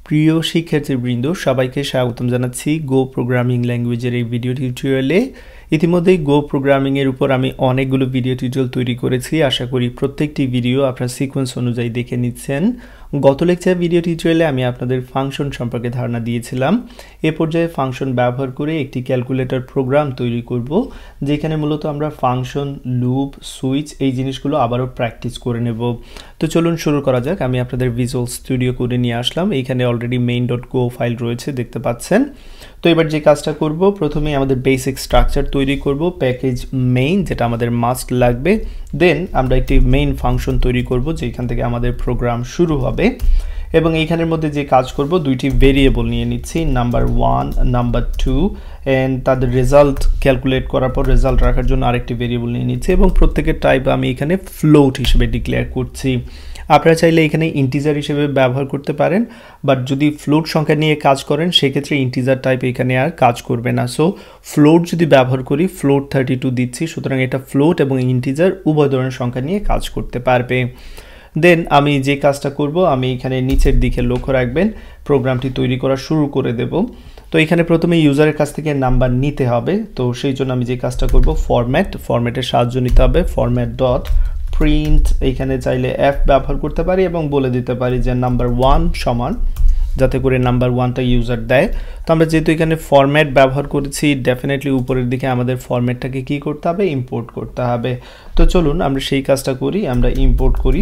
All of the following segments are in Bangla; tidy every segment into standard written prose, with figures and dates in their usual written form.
প্রিয় শিক্ষার্থীবৃন্দ সবাইকে স্বাগতম জানাচ্ছি গো প্রোগ্রামিং ল্যাঙ্গুয়েজের এই ভিডিও টিউটোরিয়ালে। ইতিমধ্যেই গো প্রোগ্রামিং এর উপর আমি অনেকগুলো ভিডিও টিউটোরিয়াল তৈরি করেছি। আশা করি প্রত্যেকটি ভিডিও আপনারা সিকোয়েন্স অনুযায়ী দেখে নিচ্ছেন। গত লেকচার ভিডিও টিউটোরিয়ালে আমি আপনাদের ফাংশন সম্পর্কে ধারণা দিয়েছিলাম। এ পর্যায়ে ফাংশন ব্যবহার করে একটি ক্যালকুলেটর প্রোগ্রাম তৈরি করব, যেখানে মূলত আমরা ফাংশন, লুপ, সুইচ এই জিনিসগুলো আবারও প্র্যাকটিস করে নেব। তো চলুন শুরু করা যাক। আমি আপনাদের ভিজুয়াল স্টুডিও কোডে নিয়ে আসলাম। এইখানে অলরেডি main.go ফাইল রয়েছে, দেখতে পাচ্ছেন। তো এবার যে কাজটা করব, প্রথমে আমাদের বেসিক স্ট্রাকচার তৈরি করব, প্যাকেজ মেইন যেটা আমাদের মাস্ট লাগবে। দেন আমরা একটি মেইন ফাংশন তৈরি করব যেখান থেকে আমাদের প্রোগ্রাম শুরু হবে। এবং এইখানের মধ্যে যে কাজ করব, দুইটি ভেরিয়েবল নিয়ে নিচ্ছি, নাম্বার 1, নাম্বার 2, এন্ড তাদের রেজাল্ট ক্যালকুলেট করার পর রেজাল্ট রাখার জন্য আরেকটি ভেরিয়েবল নিয়ে নিচ্ছি। এবং প্রত্যেকের টাইপ আমি এখানে ফ্লোট হিসেবে ডিক্লেয়ার করছি। আপনারা চাইলে এখানে ইন্টিজার হিসেবে ব্যবহার করতে পারেন, বাট যদি ফ্লোট সংখ্যা নিয়ে কাজ করেন সেক্ষেত্রে ইন্টিজার টাইপ এখানে আর কাজ করবে না। সো ফ্লোট যদি ব্যবহার করি, ফ্লোট 32 দিচ্ছি, সুতরাং এটা ফ্লোট এবং ইন্টিজার উভয় ধরনের সংখ্যা নিয়ে কাজ করতে পারবে। দেন আমি যে কাজটা করব, আমি এখানে নিচের দিকে লক্ষ্য রাখবেন, প্রোগ্রামটি তৈরি করা শুরু করে দেব। তো এখানে প্রথমে ইউজারের কাছ থেকে নাম্বার নিতে হবে। তো সেই জন্য আমি যে কাজটা করব, ফরম্যাটের সাহায্য নিতে হবে। ফরম্যাট ডট প্রিন্ট, এইখানে চাইলে এফ ব্যবহার করতে পারি এবং বলে দিতে পারি যে নাম্বার 1 সমান, যাতে করে নাম্বার 1টা ইউজার দেয়। তো আমরা যেহেতু এখানে ফরম্যাট ব্যবহার করেছি, ডেফিনেটলি উপরের দিকে আমাদের ফরম্যাটটাকে কি করতে হবে, ইম্পোর্ট করতে হবে। তো চলুন আমরা সেই কাজটা করি, আমরা ইম্পোর্ট করি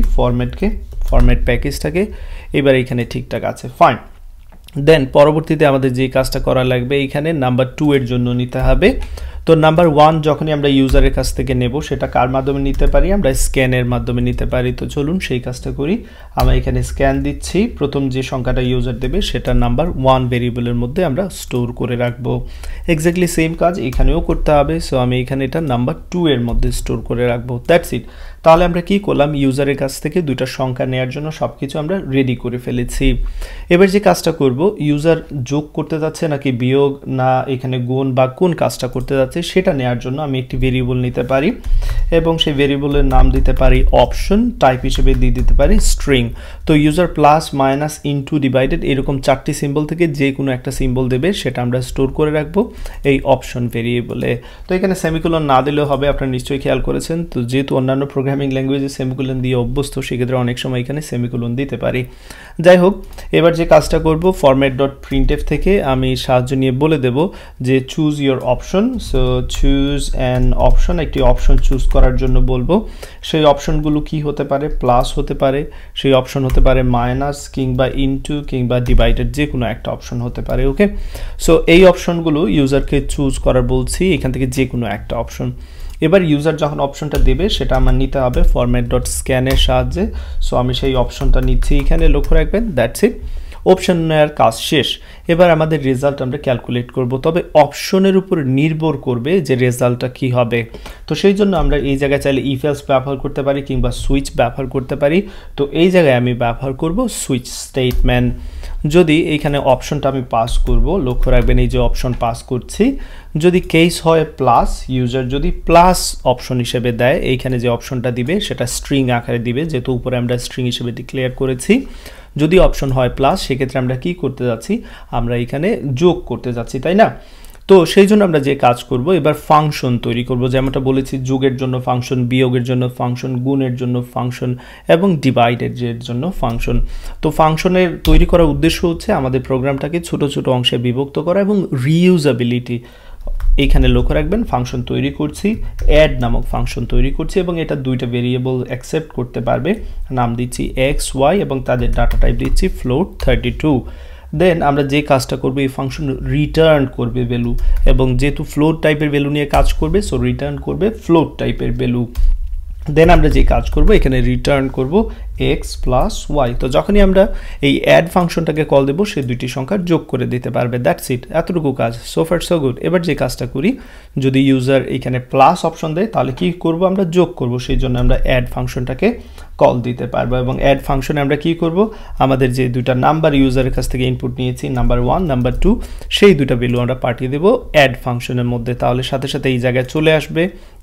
ফরম্যাট প্যাকেজটাকে। এবার এখানে ঠিকঠাক আছে, ফাইন। দেন পরবর্তীতে আমাদের যে কাজটা করা লাগবে, এখানে নাম্বার 2 এর জন্য নিতে হবে। তো নাম্বার 1 যখনই আমরা ইউজারের কাছ থেকে নেব, সেটা কার মাধ্যমে নিতে পারি, আমরা স্ক্যানের মাধ্যমে নিতে পারি। তো চলুন সেই কাজটা করি। আমরা এখানে স্ক্যান দিচ্ছি, প্রথম যে সংখ্যাটা ইউজার দেবে সেটা নাম্বার 1 ভেরিয়েবলের মধ্যে আমরা স্টোর করে রাখবো। এক্স্যাক্টলি সেম কাজ এখানেও করতে হবে। সো আমি এখানে এটা নাম্বার 2 এর মধ্যে স্টোর করে রাখবো, দ্যাটস ইট। তাহলে আমরা কি করলাম, ইউজারের কাছ থেকে দুইটা সংখ্যা নেওয়ার জন্য সবকিছু আমরা রেডি করে ফেলেছি। এবার যে কাজটা করব, ইউজার যোগ করতে যাচ্ছে নাকি বিয়োগ, না এখানে গুণ বা কোন কাজটা করতে যাচ্ছে সেটা নেওয়ার জন্য আমি একটি ভেরিয়েবল নিতে পারি এবং সেই ভেরিয়েবলের নাম দিতে পারি অপশন, টাইপ হিসেবে দিয়ে দিতে পারি স্ট্রিং। তো user plus, minus, into, divided এরকম 4টি সিম্বল থেকে যে কোনো একটা সিম্বল দেবে, সেটা আমরা স্টোর করে রাখবো এই অপশন ভেরিয়েবলে। তো এখানে সেমিকোলন না দিলেও হবে, আপনারা নিশ্চয়ই খেয়াল করেছেন। তো যেহেতু অন্যান্য প্রোগ্রামিং ল্যাঙ্গুয়েজে সেমিকোলন দিয়ে অভ্যস্ত, সেক্ষেত্রে অনেক সময় এখানে সেমিকোলন দিতে পারি। যাই হোক, এবার যে কাজটা করব, ফরম্যাট ডট প্রিন্টএফ থেকে আমি সাহায্য নিয়ে বলে দেব যে choose your option. So choose an option, একটি অপশন চুজ করার জন্য বলবো। সেই অপশনগুলো কি হতে পারে, প্লাস হতে পারে, সেই অপশন হতে পারে মাইনাস কিংবা ইনটু কিংবা ডিভাইডেড, যে কোনো একটা অপশন হতে পারে। ওকে, সো এই অপশনগুলো ইউজারকে চুজ করার বলছি, এখান থেকে যে কোনো একটা অপশন। এবার ইউজার যখন অপশনটা দেবে সেটা আমার নিতে হবে ফরম্যাট ডট স্ক্যানের সাহায্যে। সো আমি সেই অপশনটা নিচ্ছি, এখানে লক্ষ্য রাখবেন, দ্যাটস ইট। অপশন নেওয়ার কাজ শেষ। এবার আমাদের রেজাল্ট আমরা ক্যালকুলেট করব, তবে অপশনের উপর নির্ভর করবে যে রেজাল্টটা কি হবে। তো সেই জন্য আমরা এই জায়গায় চাইলে ইফ এলস ব্যবহার করতে পারি কিংবা সুইচ ব্যবহার করতে পারি। তো এই জায়গায় আমি ব্যবহার করব সুইচ স্টেটমেন্ট। যদি এইখানে অপশনটা আমি পাস করব, লক্ষ্য রাখবেন এই যে অপশন পাস করছি, যদি কেস হয় প্লাস, ইউজার যদি প্লাস অপশন হিসেবে দেয়, এইখানে যে অপশনটা দিবে সেটা স্ট্রিং আকারে দিবে, যেহেতু উপরে আমরা স্ট্রিং হিসেবে ডিক্লেয়ার করেছি। যদি অপশন হয় প্লাস, সেক্ষেত্রে আমরা কি করতে যাচ্ছি, আমরা এখানে যোগ করতে যাচ্ছি, তাই না? তো সেই জন্য আমরা যে কাজ করব, এবার ফাংশন তৈরি করব। যেমনটা বলেছি, যোগের জন্য ফাংশন, বিয়োগের জন্য ফাংশন, গুণের জন্য ফাংশন এবং ডিভাইডের জন্য ফাংশন। তো ফাংশনের তৈরি করার উদ্দেশ্য হচ্ছে আমাদের প্রোগ্রামটাকে ছোট ছোট অংশে বিভক্ত করা এবং রিইউজেবিলিটি। এইখানে লক্ষ্য রাখবেন, ফাংশন তৈরি করছি, অ্যাড নামক ফাংশন তৈরি করছি এবং এটা দুইটা ভেরিয়েবল অ্যাকসেপ্ট করতে পারবে। নাম দিচ্ছি এক্স, ওয়াই এবং তাদের ডাটা টাইপ দিচ্ছি ফ্লোট 32। দেন আমরা যে কাজটা করবো, এই ফাংশন রিটার্ন করবে ভ্যালু, এবং যেহেতু ফ্লোট টাইপের ভ্যালু নিয়ে কাজ করবে, সো রিটার্ন করবে ফ্লোট টাইপের ভ্যালু। দেন আমরা যে কাজ করব, এখানে রিটার্ন করব এক্স প্লাস ওয়াই। তো যখনই আমরা এই অ্যাড ফাংশনটাকে কল দেবো, সে দুইটি সংখ্যা যোগ করে দিতে পারবে, দ্যাটস ইট। এতটুকু কাজ, সো ফার সো গুড। এবার যে কাজটা করি, যদি ইউজার এখানে প্লাস অপশন দেয় তাহলে কি করব, আমরা যোগ করব। সেই জন্য আমরা অ্যাড ফাংশনটাকে কল দিতে পারবো এবং অ্যাড ফাংশনে আমরা কি করব, আমাদের যে দুইটা নাম্বার ইউজারের কাছ থেকে ইনপুট নিয়েছি, নাম্বার 1, নাম্বার 2, সেই দুইটা ভ্যালু আমরা পাঠিয়ে দেবো অ্যাড ফাংশনের মধ্যে। তাহলে সাথে সাথে এই জায়গায় চলে আসবে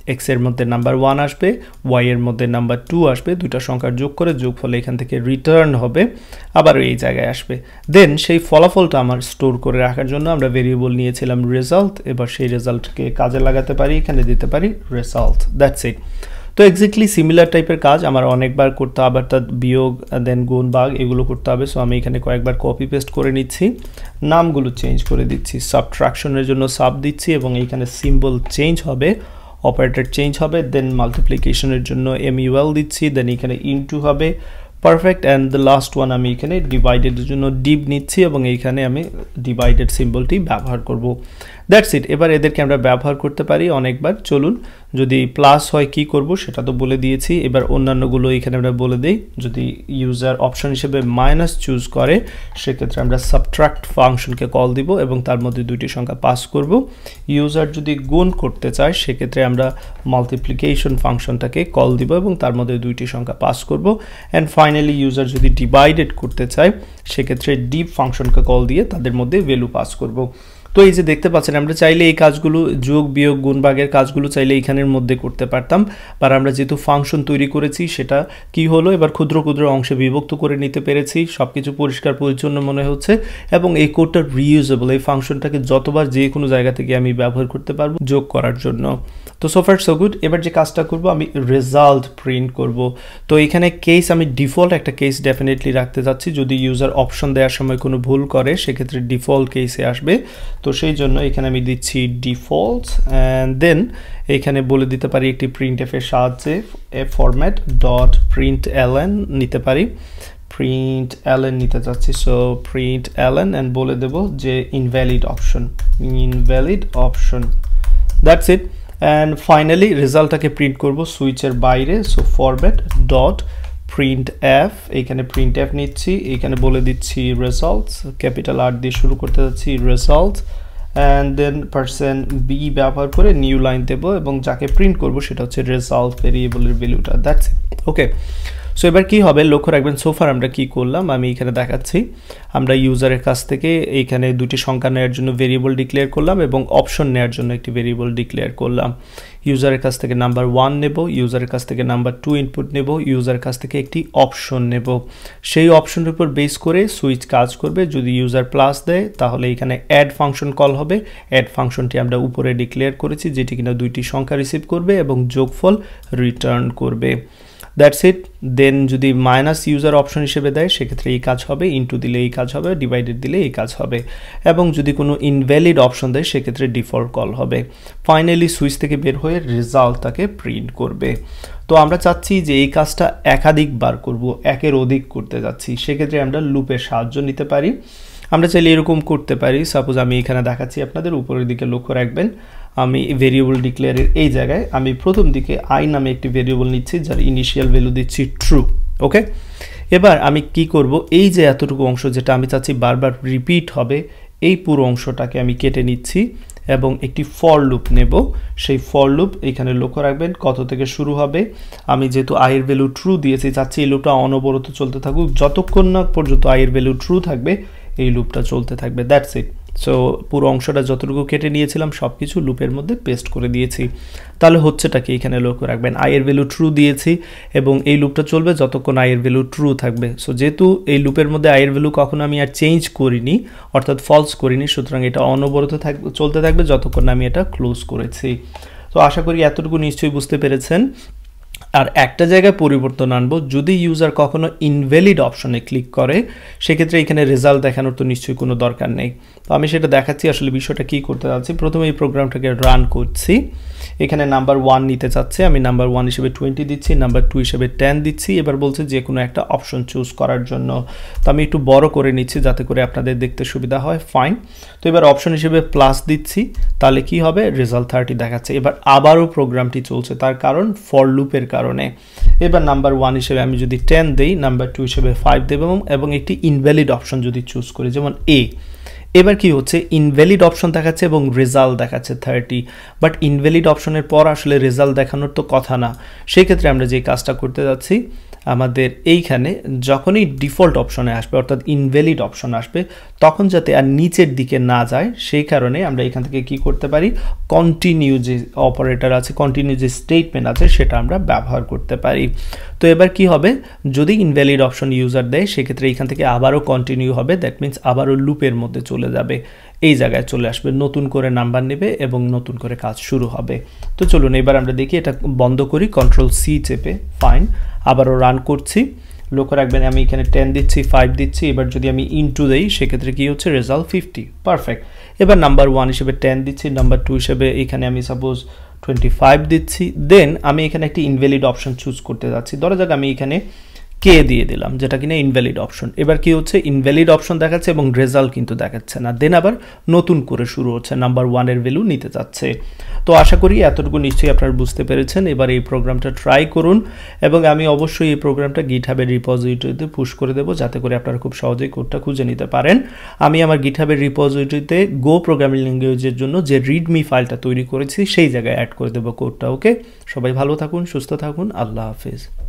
x এর মধ্যে নাম্বার 1 আসবে, y এর মধ্যে নাম্বার 2 আসবে, দুইটা সংখ্যার যোগ করে যোগফলে এখান থেকে রিটার্ন হবে, আবার এই জায়গায় আসবে। দেন সেই ফলাফলটা আমার স্টোর করে রাখার জন্য আমরা ভেরিয়েবল নিয়েছিলাম রেজাল্ট। এবার সেই রেজাল্টকে কাজে লাগাতে পারি, এখানে দিতে পারি রেজাল্ট। That's it. তো এক্স্যাক্টলি সিমিলার টাইপের কাজ আমার অনেকবার করতে হবে, অর্থাৎ বিয়োগ দেন গুণ ভাগ এগুলো করতে হবে। সো আমি এখানে কয়েকবার কপি পেস্ট করে নিচ্ছি, নামগুলো চেঞ্জ করে দিচ্ছি, সাবট্রাকশনের জন্য সাব দিচ্ছি এবং এইখানে সিম্বল চেঞ্জ হবে, অপারেটর চেঞ্জ হবে, দেন মাল্টিপ্লিকেশনের জন্য MUL দিচ্ছি, দেন এখানে ইনটু হবে, perfect. And the last one আমি এখানে ডিভাইডেডের জন্য ডিভ নিচ্ছি এবং এইখানে আমি ডিভাইডেড সিম্বলটি ব্যবহার করব। That's it. এবার এদেরকে আমরা ব্যবহার করতে পারি অনেকবার। চলুন, যদি প্লাস হয় কি করব সেটা তো বলে দিয়েছি। এবার অন্যান্যগুলো এখানে আমরা বলে দিই। যদি ইউজার অপশন হিসেবে মাইনাস চুজ করে সেক্ষেত্রে আমরা সাবট্রাক্ট ফাংশনকে কল দিব এবং তার মধ্যে দুইটি সংখ্যা পাস করব। ইউজার যদি গুণ করতে চায় সেক্ষেত্রে আমরা মাল্টিপ্লিকেশন ফাংশনটাকে কল দিব এবং তার মধ্যে দুইটি সংখ্যা পাস করব। অ্যান্ড ফাইনালি ইউজার যদি ডিভাইডেড করতে চায় সেক্ষেত্রে ডিভ ফাংশনকে কল দিয়ে তাদের মধ্যে ভ্যালু পাস করব। তো এই যে দেখতে পাচ্ছেন আমরা চাইলে এই কাজগুলো যোগ বিয়োগ গুণ ভাগের কাজগুলো চাইলে এখানের মধ্যে করতে পারতাম, আর আমরা যেহেতু ফাংশন তৈরি করেছি সেটা কি হলো, এবার ক্ষুদ্র ক্ষুদ্র অংশে বিভক্ত করে নিতে পেরেছি, সবকিছু পরিষ্কার পরিচ্ছন্ন মনে হচ্ছে এবং এই কোডটা রিইউজেবল। এই ফাংশনটাকে যতবার যে কোনো জায়গা থেকে আমি ব্যবহার করতে পারবো যোগ করার জন্য। তো সো ফার সো গুড। এবার যে কাজটা করব আমি রেজাল্ট প্রিন্ট করব। তো এখানে কেস আমি ডিফল্ট একটা কেস ডেফিনেটলি রাখতে চাচ্ছি, যদি ইউজার অপশন দেওয়ার সময় কোনো ভুল করে সেক্ষেত্রে ডিফল্ট কেসে আসবে। তো সেই জন্য এখানে আমি দিচ্ছি ডিফল্ট অ্যান্ড দেন এখানে বলে দিতে পারি একটি প্রিন্টএফ এর সাহায্যে ফরম্যাট ডট প্রিন্ট এলএন নিতে পারি, প্রিন্ট এলএন নিতে চাচ্ছি। সো প্রিন্ট এলএন অ্যান্ড বলে দেব যে invalid option, that's it. And finally রেজাল্টটাকে প্রিন্ট করব সুইচের বাইরে। So format dot print F, এইখানে প্রিন্ট এফ নিচ্ছি, এইখানে বলে দিচ্ছি রেজাল্টস, ক্যাপিটাল আর দিয়ে শুরু করতে যাচ্ছি রেজাল্ট অ্যান্ড দেন %b ব্যবহার করে নিউ লাইন দেবো এবং যাকে প্রিন্ট করব সেটা হচ্ছে রেজাল্ট ভেরিয়েবলের ভ্যালুটা। That's it. ওকে, সো এবার কি হবে লক্ষ্য রাখবেন, সোফার আমরা কি করলাম আমি এখানে দেখাচ্ছি। আমরা ইউজারের কাছ থেকে এইখানে দুটি সংখ্যা নেওয়ার জন্য ভেরিয়েবল ডিক্লেয়ার করলাম এবং অপশন নেওয়ার জন্য একটি ভেরিয়েবল ডিক্লেয়ার করলাম। ইউজারের কাছ থেকে নাম্বার 1 নেব, ইউজারের কাছ থেকে নাম্বার 2 ইনপুট নেব, ইউজারের কাছ থেকে একটি অপশন নেব। সেই অপশনের উপর বেস করে সুইচ কাজ করবে। যদি ইউজার প্লাস দেয় তাহলে এখানে অ্যাড ফাংশন কল হবে। অ্যাড ফাংশনটি আমরা উপরে ডিক্লেয়ার করেছি, যেটি কিনা দুইটি সংখ্যা রিসিভ করবে এবং যোগফল রিটার্ন করবে। That's it. দেন যদি মাইনাস ইউজার অপশন হিসেবে দেয় সেক্ষেত্রে এই কাজ হবে, ইনটু দিলে এই কাজ হবে, ডিভাইডেড দিলে এই কাজ হবে এবং যদি কোনো ইনভ্যালিড অপশন দেয় সেক্ষেত্রে ডিফল্ট কল হবে। ফাইনালি সুইচ থেকে বের হয়ে রেজাল্টটাকে প্রিন্ট করবে। তো আমরা চাচ্ছি যে এই কাজটা একাধিকবার করব, একের অধিক করতে যাচ্ছি, সেক্ষেত্রে আমরা লুপের সাহায্য নিতে পারি। আমরা চাইলে এরকম করতে পারি, সাপোজ আমি এখানে দেখাচ্ছি আপনাদের, উপরের দিকে লক্ষ্য রাখবেন আমি ভেরিয়েবল ডিক্লেয়ারের এই জায়গায় আমি প্রথম দিকে আই নামে একটি ভেরিয়েবল নিচ্ছি যার ইনিশিয়াল ভ্যালু দিচ্ছি ট্রু। ওকে, এবার আমি কি করব, এই যে এতটুকু অংশ যেটা আমি চাচ্ছি বারবার রিপিট হবে এই পুরো অংশটাকে আমি কেটে নিচ্ছি এবং একটি ফর লুপ নেব। সেই ফর লুপ এখানে লক্ষ্য রাখবেন কত থেকে শুরু হবে। আমি যেহেতু আই এর ভ্যালু ট্রু দিয়েছি চাচ্ছি এই লুপটা অনবরত চলতে থাকুক, যতক্ষণ না পর্যন্ত আই এর ভ্যালু ট্রু থাকবে এই লুপটা চলতে থাকবে। That's it. সো পুরো অংশটা যতটুকু কেটে নিয়েছিলাম সব কিছু লুপের মধ্যে পেস্ট করে দিয়েছি। তাহলে হচ্ছেটা কি এখানে লক্ষ্য রাখবেন, আই এর ভ্যালু ট্রু দিয়েছি এবং এই লুপটা চলবে যতক্ষণ আই এর ভ্যালু ট্রু থাকবে। সো যেহেতু এই লুপের মধ্যে আই এর ভ্যালু কখনো আমি আর চেঞ্জ করিনি অর্থাৎ ফলস করিনি, সুতরাং এটা অনবরত চলতে থাকবে যতক্ষণ আমি এটা ক্লোজ করেছি। তো আশা করি এতটুকু নিশ্চয়ই বুঝতে পেরেছেন। আর একটা জায়গায় পরিবর্তন আনবো, যদি ইউজার কখনো ইনভ্যালিড অপশনে ক্লিক করে সেক্ষেত্রে এখানে রেজাল্ট দেখানোর তো নিশ্চয়ই কোনো দরকার নেই। তো আমি সেটা দেখাচ্ছি আসলে বিষয়টা কি করতে যাচ্ছি। প্রথমে এই প্রোগ্রামটাকে রান করছি, এখানে নাম্বার 1 নিতে চাচ্ছে, আমি নাম্বার 1 হিসেবে 20 দিচ্ছি, নাম্বার 2 হিসেবে 10 দিচ্ছি। এবার বলছে যে কোনো একটা অপশন চুজ করার জন্য, তো আমি একটু বড় করে নিচ্ছি যাতে করে আপনাদের দেখতে সুবিধা হয়। ফাইন। তো এবার অপশন হিসেবে প্লাস দিচ্ছি, তাহলে কি হবে, রেজাল্ট 30 দেখাচ্ছে। এবার আবারও প্রোগ্রামটি চলছে, তার কারণ ফর লুপের কারণে। এবার নাম্বার 1 হিসেবে আমি যদি 10 দেই, নাম্বার 2 হিসেবে 5 দেব এবং একটি ইনভ্যালিড অপশন যদি চুজ করি যেমন এবার কি হচ্ছে ইনভ্যালিড অপশন দেখাচ্ছে এবং রেজাল্ট দেখাচ্ছে 30, বাট ইনভ্যালিড অপশনের পর আসলে রেজাল্ট দেখানোর তো কথা না। সেই ক্ষেত্রে আমরা যে কাজটা করতে যাচ্ছি, আমাদের এইখানে যখনই ডিফল্ট অপশনে আসবে অর্থাৎ ইনভ্যালিড অপশন আসবে তখন যাতে আর নিচের দিকে না যায় সেই কারণে আমরা এখান থেকে কি করতে পারি, কন্টিনিউ যে অপারেটর আছে, কন্টিনিউ যে স্টেটমেন্ট আছে সেটা আমরা ব্যবহার করতে পারি। তো এবার কি হবে, যদি ইনভ্যালিড অপশন ইউজার দেয় সেক্ষেত্রে এখান থেকে আবারও কন্টিনিউ হবে, দ্যাট মিনস আবারও লুপের মধ্যে চলে যাবে, এই জায়গায় চলে আসবে, নতুন করে নাম্বার নেবে এবং নতুন করে কাজ শুরু হবে। তো চলুন এবার আমরা দেখি, এটা বন্ধ করি, কন্ট্রোল সি চেপে, ফাইন, আবারও রান করছি। লক্ষ্য রাখবেন আমি এখানে 10 দিচ্ছি, 5 দিচ্ছি, এবার যদি আমি ইনটু দেই সেক্ষেত্রে কি হচ্ছে, রেজাল্ট 50, পারফেক্ট। এবার নাম্বার 1 হিসেবে 10 দিচ্ছি, নাম্বার 2 হিসেবে এখানে আমি সাপোজ 25 দিচ্ছি, দেন আমি এখানে একটি ইনভ্যালিড অপশন চুজ করতে যাচ্ছি, ধরা যাক আমি এখানে কে দিয়ে দিলাম যেটা কিনা ইনভ্যালিড অপশন। এবার কি হচ্ছে, ইনভ্যালিড অপশন দেখাচ্ছে এবং রেজাল্ট কিন্তু দেখাচ্ছে না, দেন আবার নতুন করে শুরু হচ্ছে, নাম্বার 1 এর ভ্যালু নিতে যাচ্ছে। তো আশা করি এতটুকু নিশ্চয়ই আপনারা বুঝতে পেরেছেন। এবার এই প্রোগ্রামটা ট্রাই করুন এবং আমি অবশ্যই এই প্রোগ্রামটা গিটহাবের রিপোজিটরিতে পুশ করে দেবো যাতে করে আপনারা খুব সহজেই কোডটা খুঁজে নিতে পারেন। আমি আমার গিটহাবের রিপোজিটরিতে গো প্রোগ্রামিং ল্যাঙ্গুয়েজের জন্য যে রিডমি ফাইলটা তৈরি করেছি সেই জায়গায় অ্যাড করে দেবো কোডটা। ওকে, সবাই ভালো থাকুন, সুস্থ থাকুন, আল্লাহ হাফেজ।